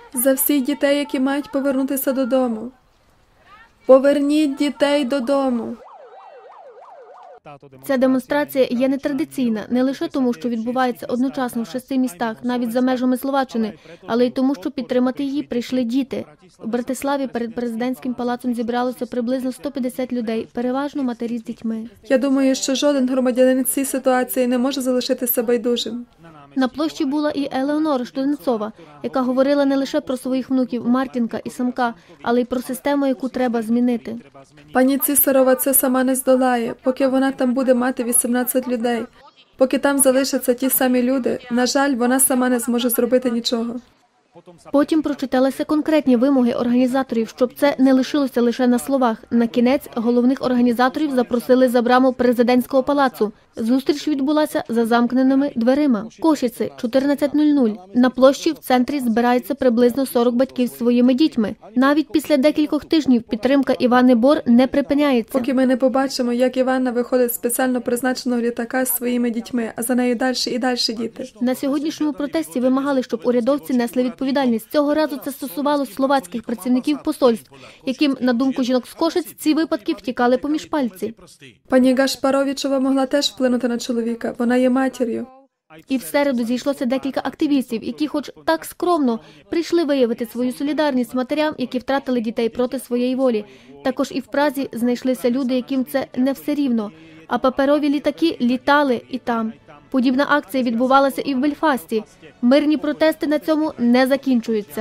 За всіх дітей, які мають повернутися додому. Поверніть дітей додому. Ця демонстрація є нетрадиційна не лише тому, що відбувається одночасно в 6 містах, навіть за межами Словаччини, але й тому, що підтримати її прийшли діти. В Братиславі перед президентським палацом зібралося приблизно 150 людей, переважно матері з дітьми. Я думаю, що жоден громадянин в цій ситуації не може залишитися байдужим. На площі була і Елеонора Штольцова, яка говорила не лише про своїх внуків Мартінка і Самка, але й про систему, яку треба змінити. Пані Цісарова це сама не здолає, поки вона там буде мати 18 людей. Поки там залишаться ті самі люди, на жаль, вона сама не зможе зробити нічого. Потім прочиталися конкретні вимоги організаторів, щоб це не лишилося лише на словах. На кінець головних організаторів запросили за браму президентського палацу. Зустріч відбулася за замкненими дверима. Кошице, 14:00. На площі в центрі збирається приблизно 40 батьків з своїми дітьми. Навіть після декількох тижнів підтримка Івани Бор не припиняється. Поки ми не побачимо, як Іванна виходить з спеціально призначеного літака з своїми дітьми, а за нею далі і далі діти. На сьогоднішньому протесті вимагали, щоб урядовці несли відповідальність. Цього разу це стосувалося словацьких працівників посольств, яким, на думку жінок з Кошиць, ці випадки втікали поміж пальці. Пані Гашпаровічова могла теж вплинути на чоловіка. Вона є матір'ю. І в середу зійшлося декілька активістів, які хоч так скромно прийшли виявити свою солідарність матерям, які втратили дітей проти своєї волі. Також і в Празі знайшлися люди, яким це не все рівно. А паперові літаки літали і там. Подібна акція відбувалася і в Бельфасті. Мирні протести на цьому не закінчуються.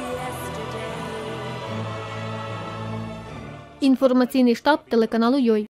Інформаційний штаб телеканалу «Йой».